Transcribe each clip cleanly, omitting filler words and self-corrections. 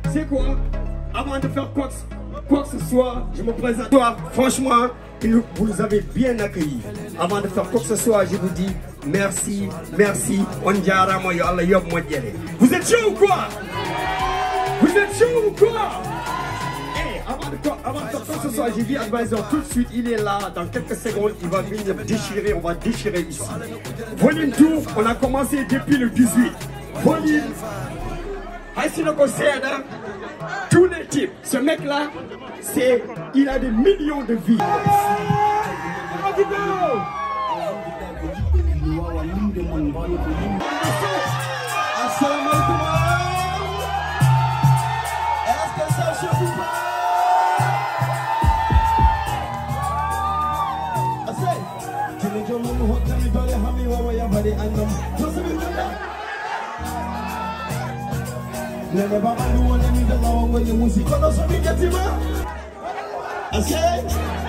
C'est quoi? Avant de faire quoi que ce soit, je me présente. Franchement, vous nous avez bien accueillis. Avant de faire quoi que ce soit, je vous dis merci, merci. Vous êtes chaud ou quoi? Vous êtes chaud ou quoi? Avant de faire quoi que ce soit, j'ai dit Advisor tout de suite, il est là. Dans quelques secondes, il va venir déchirer, on va déchirer ici. Volume Tour, on a commencé depuis le 18. Volume. Tous les types. Ce mec-là, il a des millions de vies. Never baba do one me the long when you music no so me get him. I say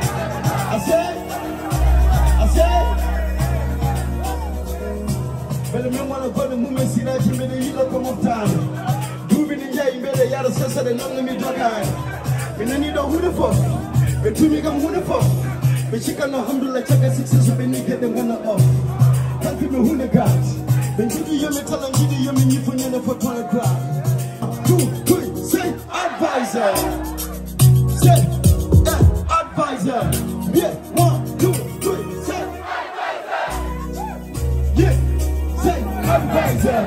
Bele me wanna go the moment see that you me the yellow come up time. Do be in jay bele yara sesa de no me dokai. Me no need who the fuck. Me to me come who the fuck. Me chicken no alhamdulillah check 6 so be ni get them one off. Can't me who the gods. When you you me tell them you me you for you for 20 cry. 2, 3, say Advisor. Say Advisor. Yeah, 1, 2, 3, say Advisor. Yeah, say Advisor.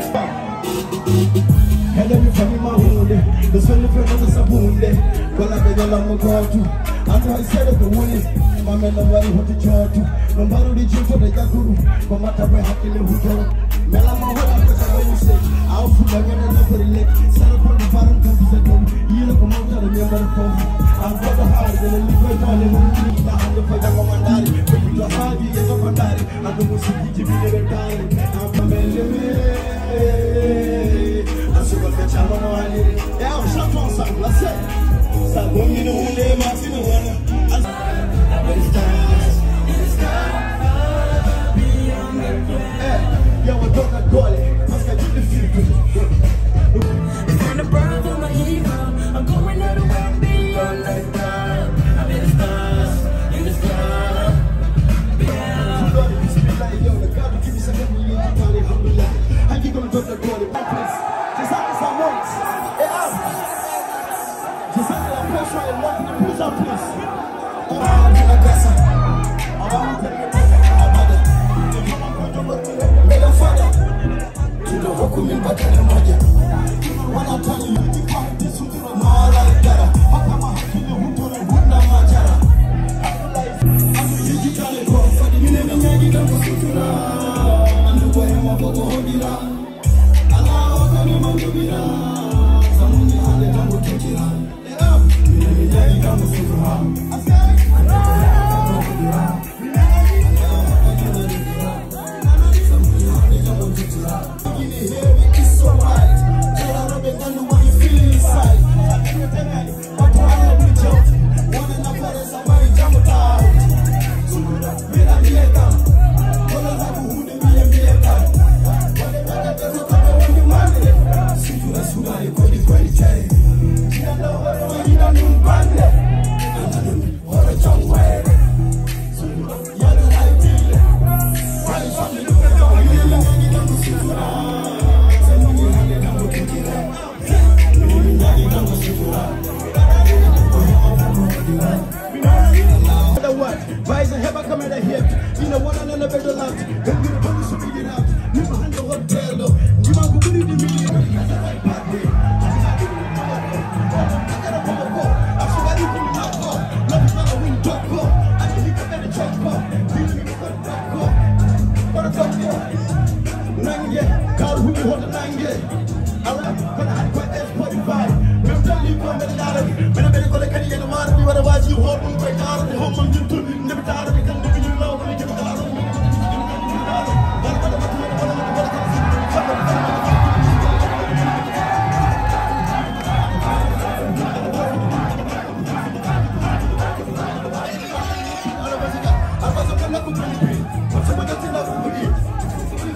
Hello, you from my wound. The son of another sabunde. Well, I beg a long call to. After I said the wound, my men are ready to charge to. No matter the children for the Yakuru, no matter where I kill who go. Melama, what I'm say. I'll put my gun for the leg. Set up on the bottom, come to the room. You look a month out of your phone. I've got the heart, and then you go on and the hand of a young woman, daddy. But you don't have you, yes, I'm daddy. I'm the most to be the darling. I'm from I should have got your money. Yeah, I'm shot on some, let's say. So, when you know who they are, you know what I'm yo, we're gonna go it. Let's get you the future. I'm the birth of my hero. I'm going out of world beyond the star. I'm in the stars, in the sky. You know this be like yo, the God will give you something you need to call it humble. How you gonna go to God in one place? Just have this once. Just have that pressure and walk in the prison place. I'm in the casa. I'm telling you.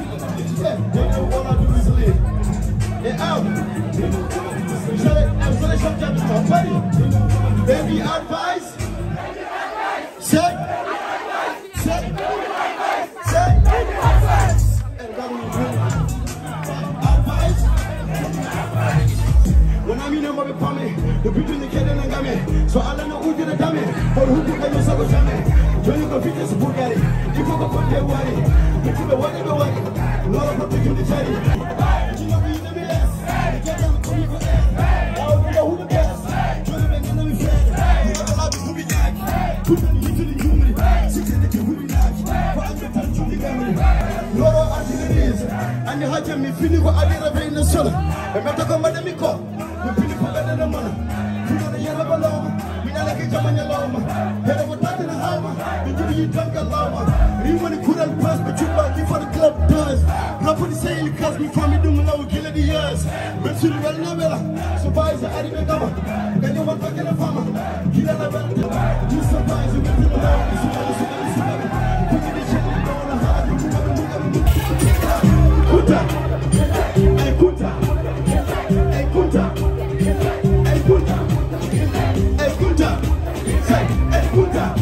Shut it, So alla no uji na dame, for who can you so jame. Johnny go fit is Bulgari. You go go dey worry. You go worry go worry. Lord of the cherry. You know we the best. Get them to me for that. Now we know who the best. Johnny been in the fair. You know how to be back. Put them into the human. Six in the human. What you tell to the family. Lord of the is. And you had me feeling what I did a very in soul. And better come by the Miko. We feel for better than money. You know the yellow balloon. We not like a Jamaican lama. Head of a tat in a hammer. You drunk a llama. You want to put on pass, but you back you for the club does. How put the sale cause me from me doing now kill the years. But you don't know so buy the Aribe Gama. Then you want back in the farmer. Kill a level. You surprise you get to the love. You put the shit down the heart. Kuta. Hey Kuta. Hey Kuta. Hey Kuta. Hey Kuta. Say hey Kuta.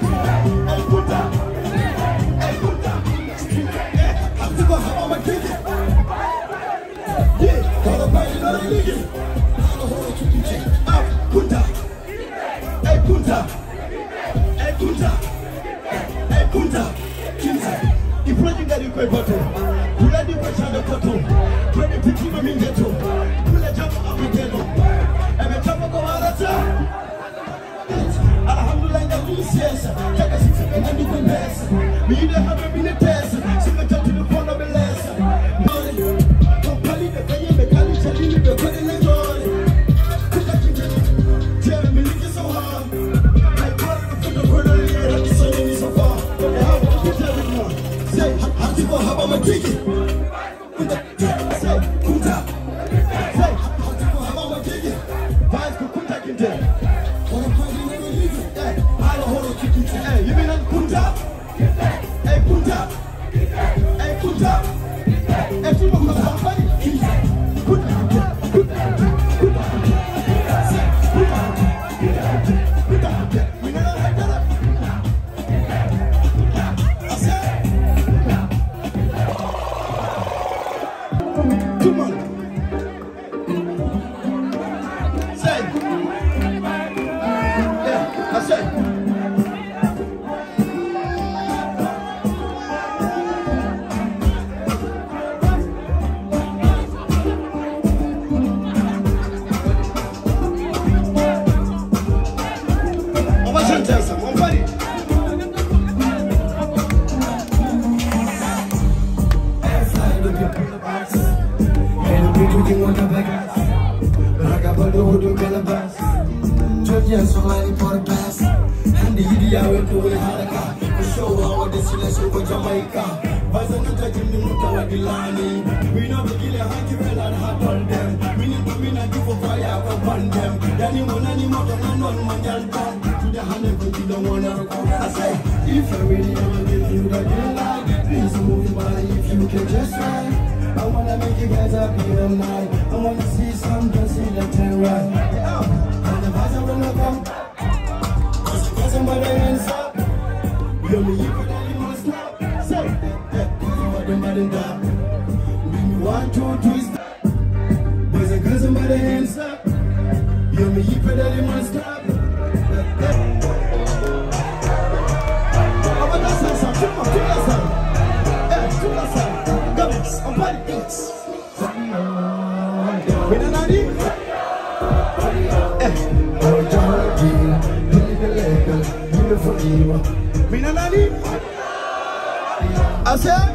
If I really wanna give you the green light, please move your body if you can just try. I wanna make you guys happy all night. I wanna see some dancing left and right. Yeah, and the vibes are gonna come. Cause you got somebody hands up. You me, you put that in my snap. Say, yeah, cause you got them bad and down. Give me 1, 2, 3 step. Boys and girls, somebody hands up. You me, you put that in my snap. Mina nani? I said?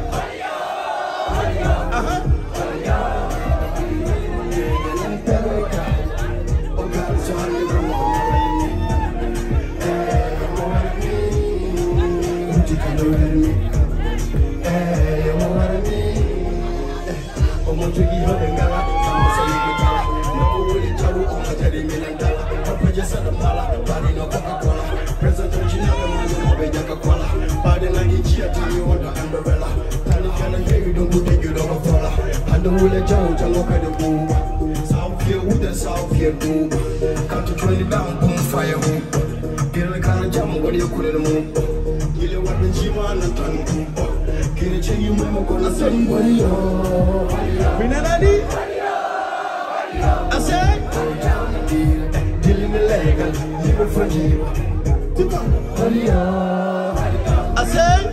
Come to 20 down, boom, fire home. Get a kind of jam, what do you call it? You know what the G-Man and Tan get a chain, you mama gonna send money. Minanani? I said, Dealing the leg, I say,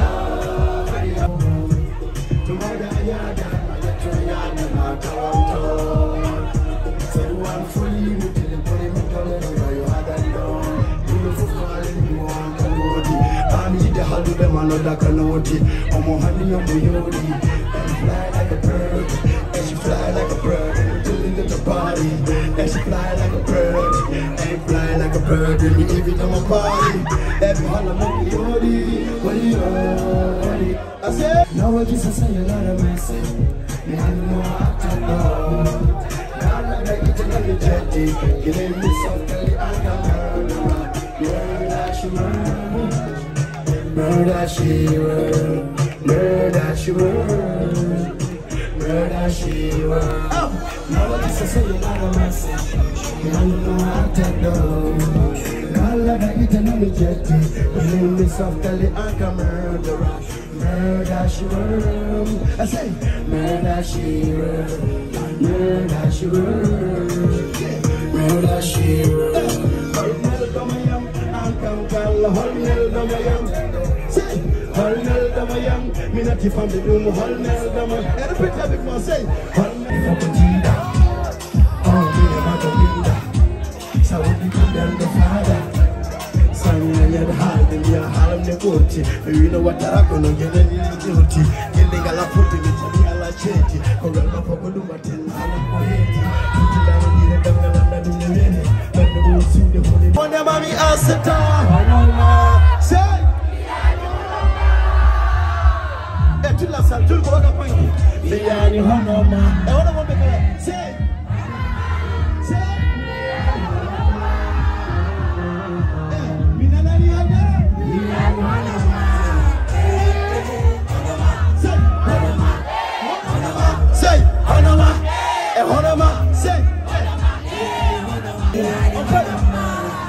another canody, I'm on honey on Boyodi, and fly like a bird, and she fly like a bird, and to the party, and she fly like a bird, and fly like a bird, and we give it on my body, every holler on Boyodi, Boyodi. I say, now I just say a lot of message, me I know how to know. Now like I eat another jetty, killing me softly, I can murder she will, murder she will, murder she will. Now I just say a lot of message, I know how to know. Now like I eat another jetty, killing me softly, I can murder she will. I say, murder she will, murder she will, murder she will. Holnel damayam, minati family room, holnel damayam. And repeat that big man say, holnel damayam. Oh, me about the window. So we become the father. Son, I had hard in your harm the booty. You know what I'm gonna get in your duty. Getting a la put in it, a la change. Corona for Gulumatin, I don't know it. Put it down in the jungle and in the minute. When the wolves see the holy. When the mommy asked the time, say. Tout la salle, tout le monde a poigné. Mais y'a ni honoma. Et on a mon bébé. C'est. Minanani hada. Y'a ni honoma. C'est. Honoma. Honoma. C'est. Honoma. Et honoma. C'est. Honoma.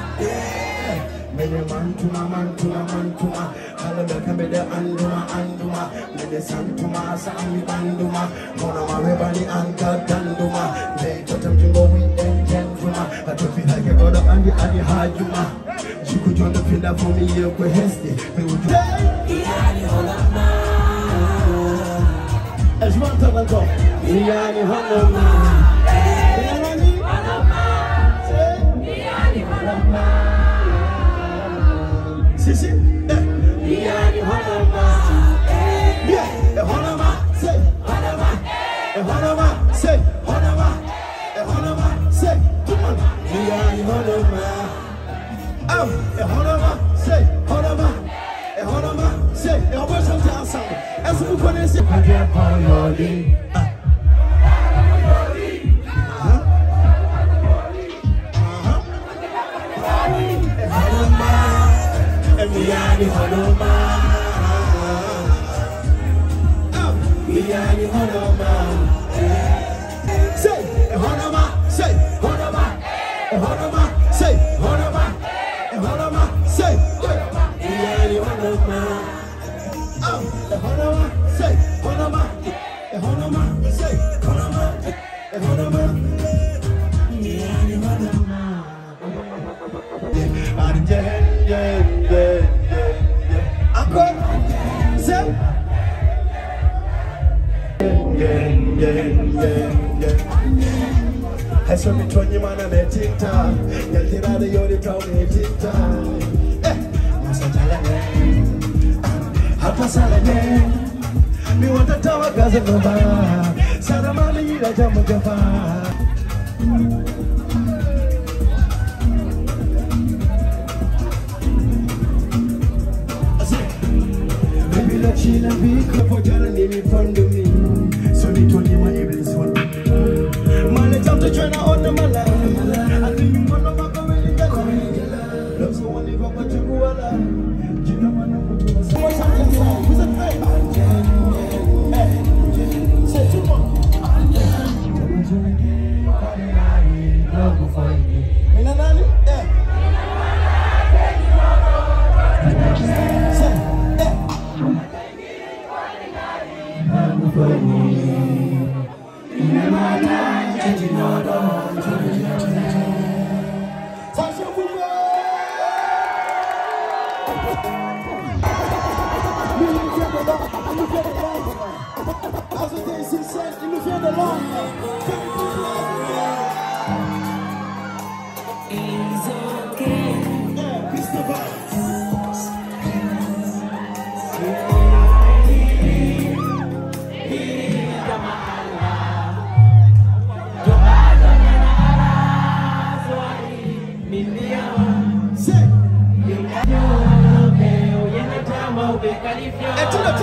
Mene mantuma, mantuma, mantuma. Halabeka mede anduma, anduma. Mede santuma, sami anduma. Mona marebani anka kanduma. They totem jingo we engenduma. Atofi like a brother and the hajuma. You could join the pillar for me, you could hesti. Me would do. Yani holama. As you want to go. Yani holama. Yani holama. Yani holama. Sisi, Yani Honoma, Honoma, say, Honoma, Honoma, say, Honoma, Honoma, say, come on, Yani Honoma, Honoma, say, Honoma, Honoma, say, and what's some time song? As we put it, say, Yani Honoma, Yani Honoma, say Honoma, say Honoma, Honoma, say Honoma, Honoma, say Yani Honoma, Honoma, say Honoma, Honoma, say Honoma, Honoma, Yani Honoma. Encore, c'est Has me twenty man and a tinta. You'll get out of your town a tinta. Hapa salane. Me want to tell a cousin of Saramani, la Jamaica. She na be for journey me from me. So they told me my evenings one. Man, it's up to China on the mala. I think you want to make a really good. Love so one live up to Kuala. You know man, so much something wrong. Who's a friend? Say too much. Minanani? Yeah. Say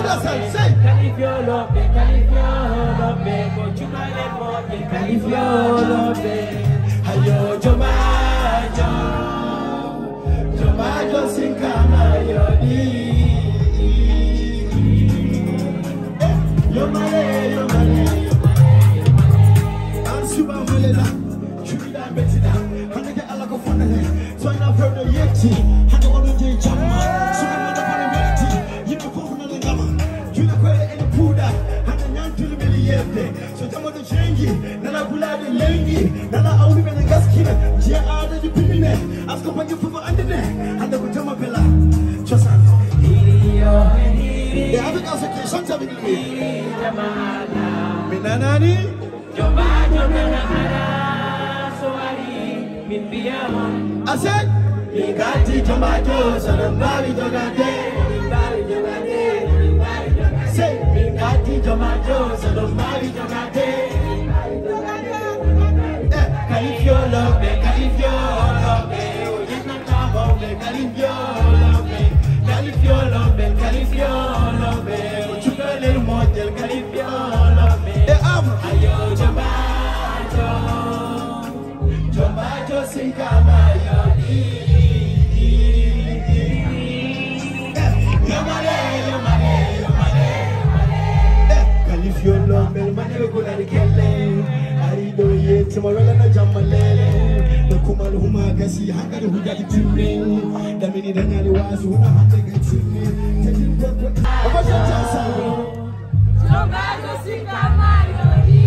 yourself, say. Ayo Jomajo, Jomajo Sinkama Yodi. Yomale, Yomale, I'm super Malena. Chubida Betida, Hanaka Alakofone, so I know for the Yeti, Hanaka Jama, Sugamana Parameti, you know Pofana Gama, you know Quay and Puda, Hananan to the Milliete, so Jama the Changi, Nana Pula the Lengi, Nana Audi and Gaskina, Jia Ada the Pimine, ask a bunch of under there, and the Kutama Pella, Chosan. The other girls are something with me. Minanani, Jomajo Nanahara, Soari, Mimbiamon. I said, Migati tomatoes and a Bali Jogade, say, Migati tomatoes and a Bali Jogade. If you love me, if you love me, you can come on me, if you love me, if you love me, if you love me, you can little more tell if you love me. Ayo Jomajo, Jomajo Sinkama Yodi. Yomale, Yomale, Yomale. If you love me, man, you go to the Kelle. Tomorrow na jamalele no kumalo humagasi hangari hujati timin damini danyali wazu na handege timin abasha chasa Jomajo Sinkama Yodi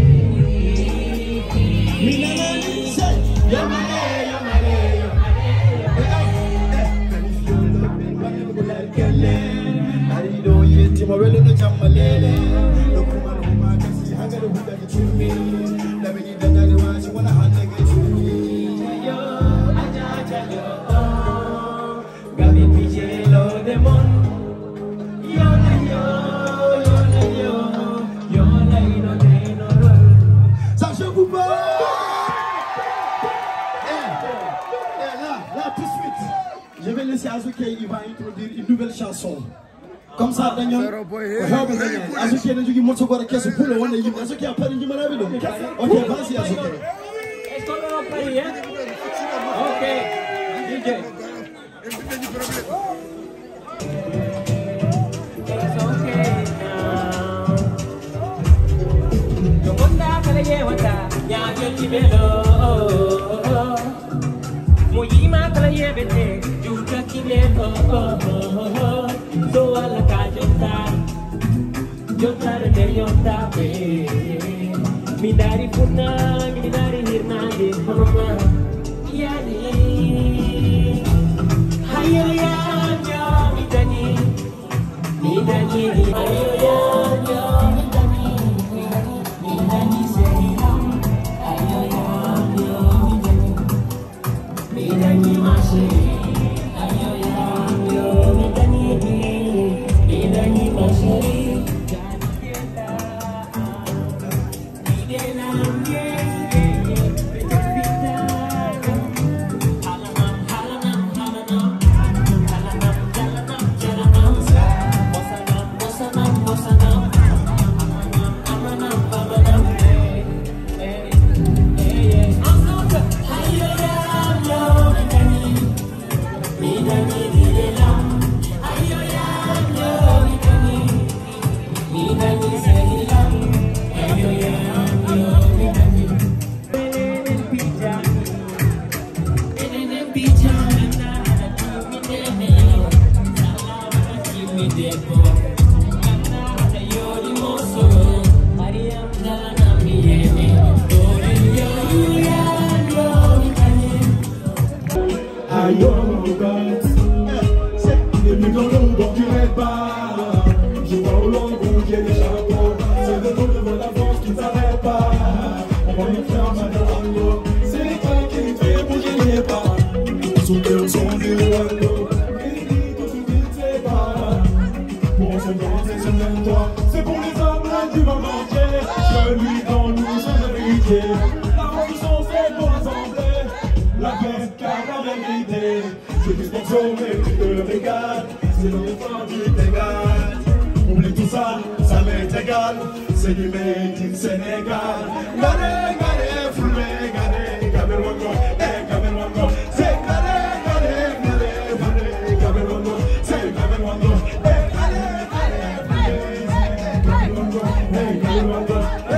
minanani say Yomale Yomale Yomale if you love me man you go like kelle arido ye tomorrow na jamalele no kumalo humagasi hangari hujati timin damini danyali wazu na handege timin yo aja yo gabi pijelo demon yo na yo je vais laisser Azuke, il va introduire une nouvelle chanson. Comme ça, Daniel, Azuke, il dit que pour le one, Azuke a pas dit que ok, vas-y, Azuke. Est-ce qu'on va payer, hein? Ok, DJ. It's okay now. Yomonda kalaye wata, ya joti belo. Mojima kalaye bete, juta kibelo. So ala ka jota de yota be. Midari puna, midari hirna de mama. Yani, hayo ya yo midani, midani hayo ya yo midani, midani sehiram, hayo ya yo midani, midani mashe, hayo ya yo midani, midani mashe. C'est pour les hommes du monde entier, celui dont nous sommes hérités. La révolution c'est pour rassembler, la paix car la vérité. Je dis pour sauver le régal, c'est dans le fond du Bengale. On tout ça, ça m'est égal. C'est du made in Sénégal. Gare, gare, foulé, gare, Gaberongo, Gaberongo. C'est gare, gare, gare, foulé, Gaberongo. C'est Gaberongo, Gaberongo, Gaberongo.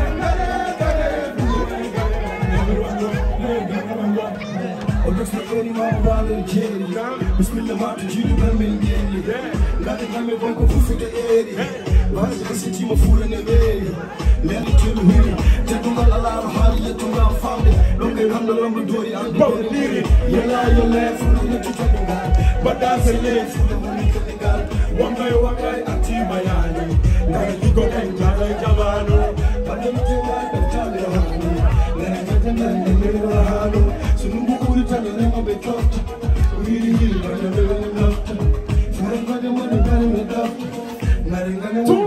Bismillah ma to jidu ban min yeli la de gamme bon ko fufi de eri ba se se ti mo fura ne be le ni tu mi te to la la ha ye to la famde lo ke ram do ram do yi an bo diri yela yela fu ni tu to nga But that's a late. One guy ati mayani. Nara di go enjala jamano. Padam te wa ta tale hani le na ta na ne me la hanu sunu ku ri ta ne ma be tot ri ba na be na lot fara ba de mo de ba me da ngare ngane mo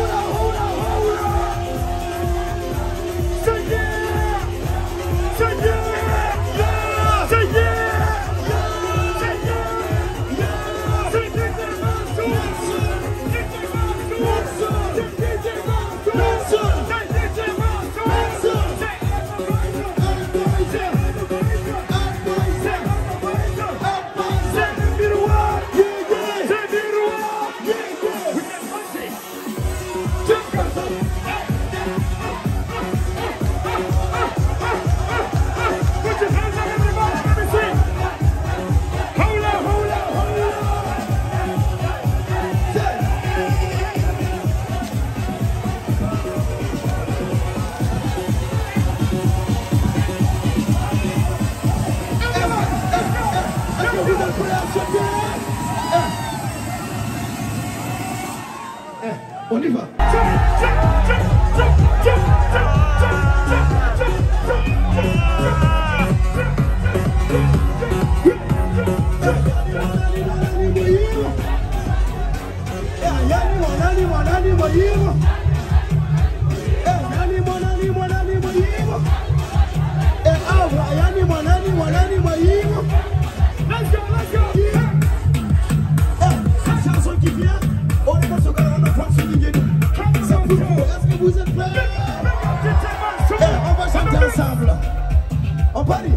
Say yeah! music play. On va chanter ensemble. On parie.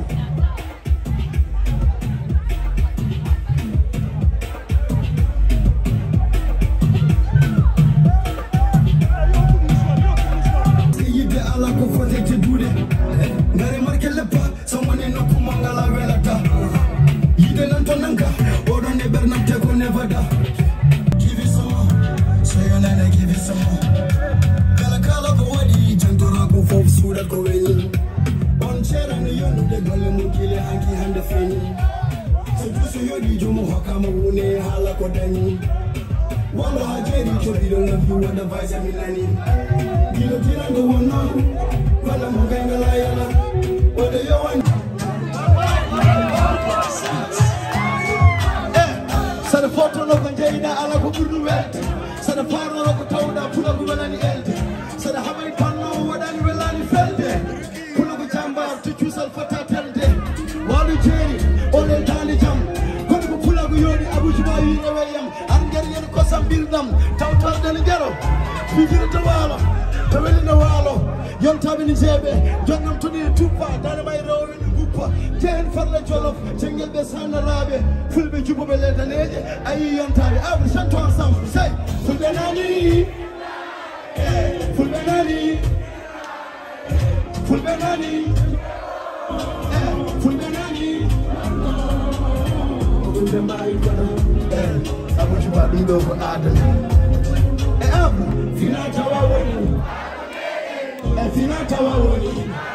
ala ko fote te dude ngare marke leppa so mone no ko mangala welata yide nan to nanka odon de bernam te ko nevada give it some more so you nana give it some more kala ko wadi jantora ko fof suda ko weni on chera no yonu de golle mo kile anki hande feni so duso yodi jomo hakama wune hala ko dani wala hajeri to bido na you want the vice milani Gilo tira go wono, wala muganga la yana, wada yo want. Sada foto no kanjena ala ko burdu wet. Sada farno no ko tawda pula ko welani elde. Sada hamay panno wadani welani felde. Pula ko jamba to chusal fata telde. Walu jeri, ole dali jam. Kono ko pula ko yodi abujuba yi reweyam. Angeri yen ko sambildam, tawtal dal gero. Bijira tawala. Taweli na walo yon tabi ni jebe jonnam to ni tupa dana may rawi ni guppa ten farla jolof tengel be sana rabe fulbe jubo be ledaneje ayi yon tabi abu santo ensemble say fulbe nani fulbe nani fulbe nani fulbe nani fulbe mai abu juba bido ko adam abu fina tawawoni Finata wawoni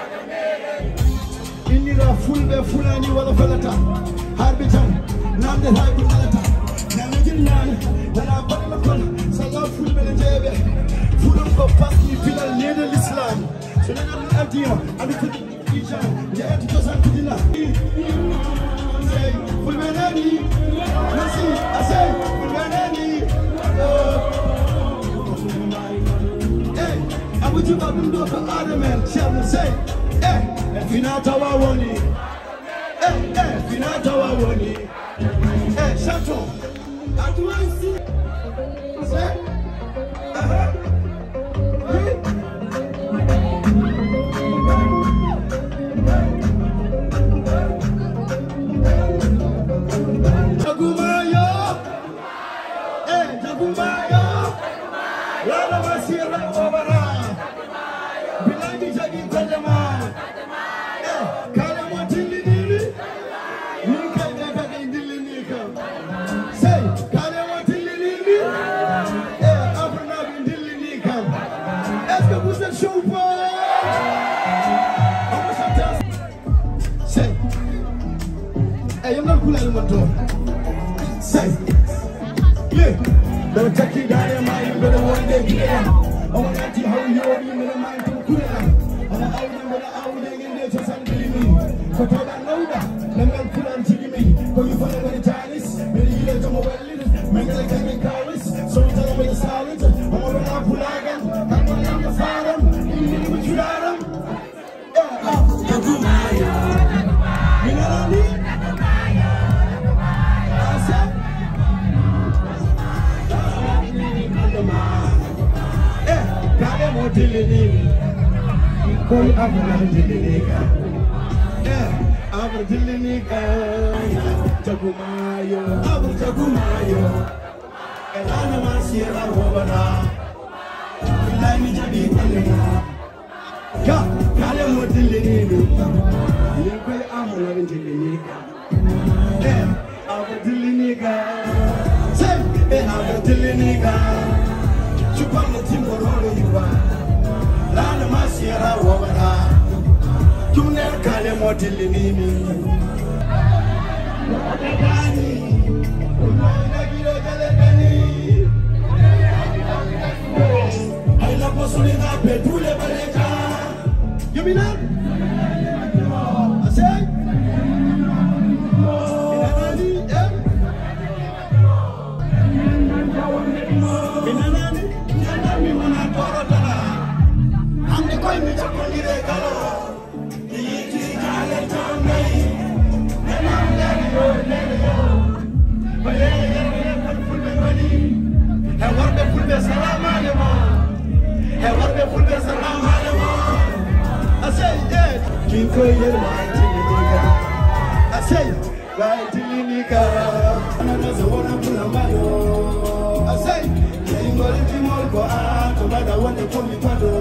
Inira fulbe fulani wala falata Harbitan Namde haibu nalata Namajin nani Wana bala kola Salah fulbe lejebe Fulum ko paski filal nede l'Islam Sunana l'adiyya Abitu ijan Jayati kosan kudina Fulbe nani Nasi Asay Fulbe nani Abuju babundo ko Adamen shall say finata wawoni finata wawoni shato atuansi say Jagumayo Jagumayo Lala masira wabara Bilagi jagi kadama Kadama dilli dilli Nika daga dilli nika Say Kadama dilli dilli Afrna bin dilli nika Est-ce que vous êtes chaud ou pas? On va chanter. Say y'all not cool anymore. Say yeah Don't take it down your mind, but one day yeah I want to see how you're in the mind to cool I'm an out in there to send me. For that loader, let me put on to me. But you find a Chinese, maybe you let them over little, make like a carries. So you tell me the silence, I'm going to pull again. I'm going to fire them, you need what you got them. Jagumayo, you know what I mean? Koi abra dilinika, abra dilinika, Jagumayo, abra Jagumayo, elana masira wabara, ilani jadi kalena, ka kale mo dilinika, koi abra dilinika, abra dilinika, say abra dilinika, chupana timborolo yuwa. Lana masira wabara Tumne kale motili nini Wadagani Unaina giro galegani Aila posuli na petule baleja You mean that? I say Minanani Minanani Minanani Koi mi chakoni re kalo, iti jale changai, nenam leriyo, baye fulbe bani, he warbe fulbe salama lema, he warbe fulbe Minko yer Martinica. I say, Martinica. Another one of Pulamado. I say, Jingo Timorco, no matter what they call me, Pado.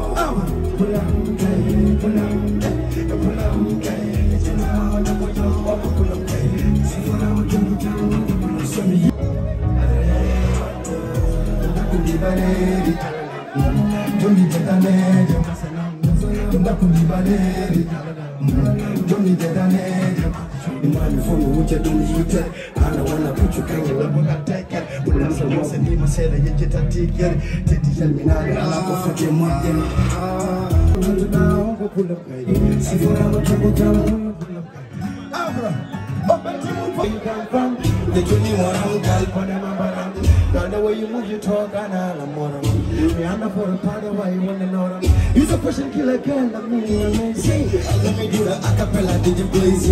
The way you move your talk, and I'm more of you. I'm not for a part of why you want to know them. You're the person killer girl, let me do amazing. Let me do the acapella, did you please?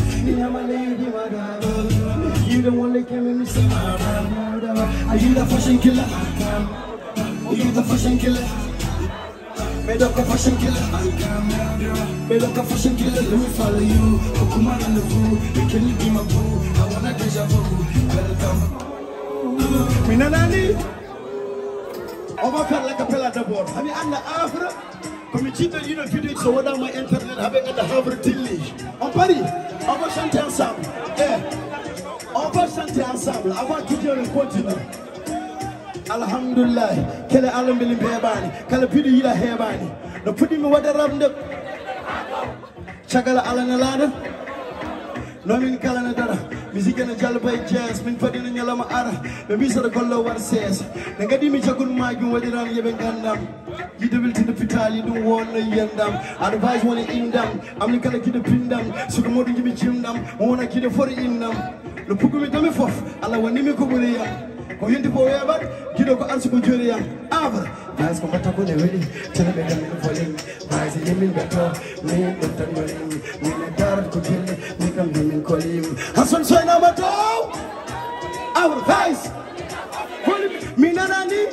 You the one that came in me say, are you the fashion killer? Are you the fashion killer? Made up a fashion killer. Made up a fashion killer. Let me follow you. Pokemon on the food. You can be my boo. I wanna deja vu. Welcome. Minanani. Overfed like a pillar the board. I mean, I'm the Afro. Come you cheated, you know, video. So what am I internet having at the Harvard Tilly? On Paris. Over Shanty Ensemble. Yeah. Over Shanty Ensemble. I want to hear you continue. Alhamdulillah, kele alam bilim bebani, kala pidi yila hebani. No pudi me wada ramde. Chagala ala nalada. No min kala na dara. Music na jalbay jazz, min padi na nyala ma ara. Me bisa da kollo war says. Nagadi mi chagun magi wadi ram yeben gandam. You do to the pitali, don't want no yendam. Advise one in them. I'm the kala kid pindam. So the more give me chimdam. Wanna kid for in them. The pugumi dame fof. Ala wani me kuburia. Koyundi forever, kido ko ansu ko jori yam. Ava, guys ko mata ko ne wedi, tele be dam ko lim. Guys e yemin beto, me ko tan marim. Me na dar ko jelle, me kam yemin ko lim. Hasan soy na mato. Our guys. Me na nani?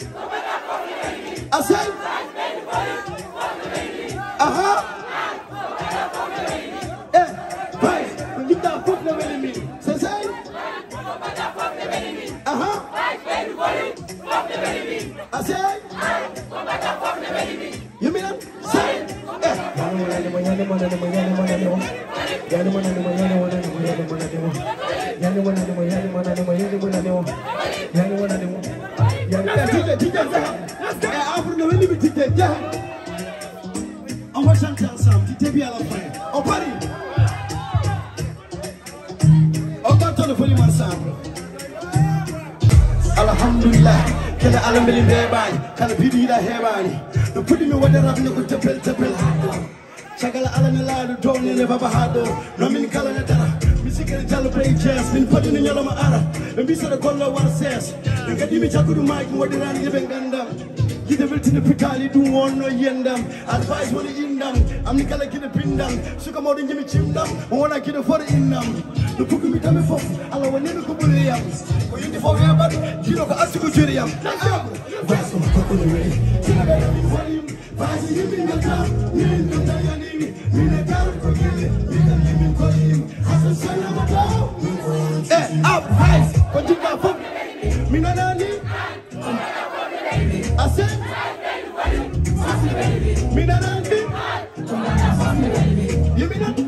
Asay. Aha. Eh, guys, kita put na wedi mi. Say. I say, you mean say, Alhamdulillah, kala alam bilim bebani, kala pidi da hebani. No pudi me wada rap no tapel. Chagala ala na la do ne ne baba hado. No min kala na dara. Music na jalbay jazz, min padi na nyala ma ara. Mbi sa da kollo war ses. Ngadi mi chakudu mic wada ran yeben gandam. You the to the pitali do one no yendam. Advise one in them. I'm the kala kid pindam. Suka mo din jimi chimdam. Wanna kid for in them. The book me dame fof. Ala wani no kubuliam. Ko yindi for ya but you know ko asiku juriam. Vaso ko no way. Tina ga mi volume. Vaso yimi ngata. Min no tayani. Min ga ko gele. Min ga yimi ko yim. Hasan sana mata. Up high. Ko jinga fof. Minanani. I said, me not angry. You mean that?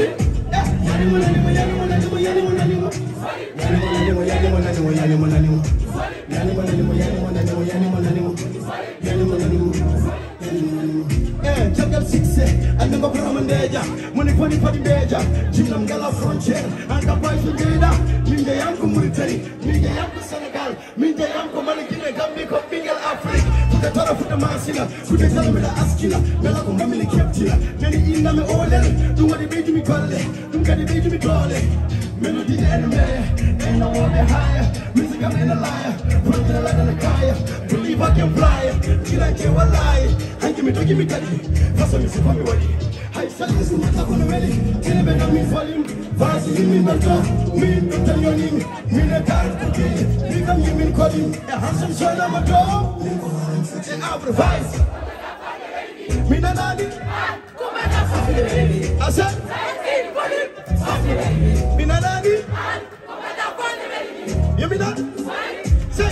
Jungle 6 and the government danger. Money for the danger. Jim Gala frontier and the boys who did that. Minja Yanko military, Minja Yanko Senegal, Minja Yanko Malikina, Gambia, Bingal Africa. The Tara for the Masina, who they tell me the Askina, Melako Mamili Captina, many in them all do what they made me call it, do what they made me call it. Melody the enemy, and I want the higher. Music I'm in a liar, put it like a kaya. Believe I can fly, till I get one lie. And give me daddy, that's what you see for me, buddy. I said this is not on the ready, tell me that me volume, Vasi in me mentor, me don't tell your name, me the dark cookie, me come you mean calling, a handsome son of a dog, and I'll provide. Me not daddy, come back. I said, Minanani? You mean that? Say,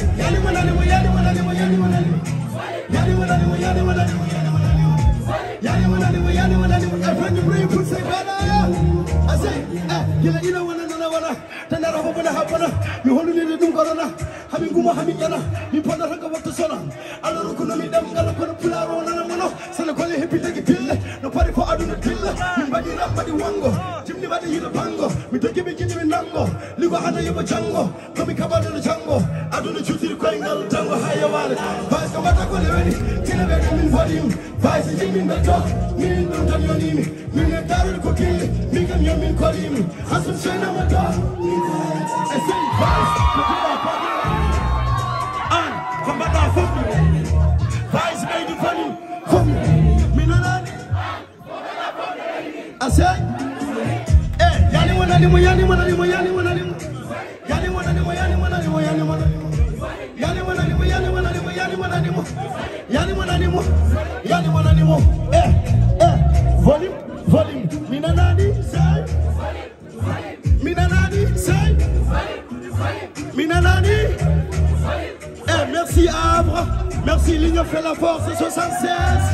everyone you bring, put say, I say, you know, one another, then I hope to happen. You only need to do Corona, having Guma Hamigana, you put a record of the Solan. I don't know, them, gonna put a pillar on a so the quality happy take a pill, no party for Aduna Killer, you body up by the Wango, Jimmy by the Hilapango, we take him in Nango, Ligo Hana Yabango, coming covered in the jungle. I don't know, you see the crying out, Tango, higher wallet, Vice Kamata, ready, kill a very mean volume, Vice and Jimmy in the dog, meaning don't tell your name, meaning a carrot cooking, make him your mean calling, has some shine on my dog. I say, Vice, and come back for me. Vice made you funny for me. Minonani. I say, hey, Yani Wananimu, Yani Wananimu, Yani Wananimu, Yani Wananimu, Yani Wananimu, Yani Wananimu, Yani Wananimu, Yani Wananimu, Yani Wananimu, Yani Wananimu, Yani Wananimu, volume, volume, Minanani, say, Minanani, say, Minanani, merci Havre, merci Ligne fait la force 76.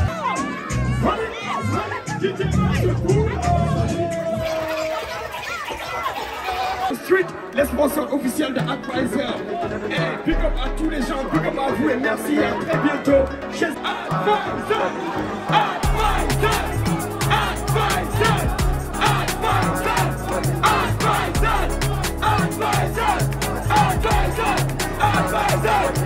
Street, les sponsors officiels de Advisor. Et big up à tous les gens, big up à vous et merci et à très bientôt chez Advisor. Advisor, Advisor, Advisor, Advisor, Advisor, Advisor, Advisor.